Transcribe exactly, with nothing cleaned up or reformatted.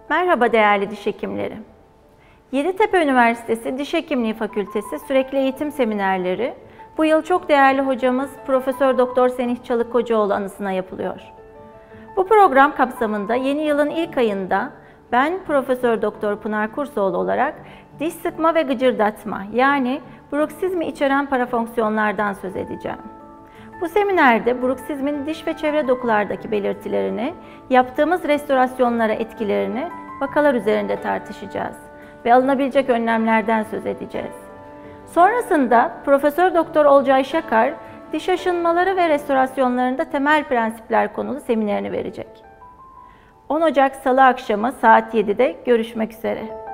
Merhaba değerli diş hekimleri. Yeditepe Üniversitesi Diş Hekimliği Fakültesi Sürekli Eğitim Seminerleri bu yıl çok değerli hocamız Profesör Doktor Senih Çalık Hocaoğlu anısına yapılıyor. Bu program kapsamında yeni yılın ilk ayında ben Profesör Doktor Pınar Kursoğlu olarak diş sıkma ve gıcırdatma yani bruksizmi içeren parafonksiyonlardan söz edeceğim. Bu seminerde bruksizmin diş ve çevre dokulardaki belirtilerini, yaptığımız restorasyonlara etkilerini vakalar üzerinde tartışacağız ve alınabilecek önlemlerden söz edeceğiz. Sonrasında Profesör Doktor Olcay Şakar, diş aşınmaları ve restorasyonlarında temel prensipler konulu seminerini verecek. on Ocak Salı akşamı saat yedide görüşmek üzere.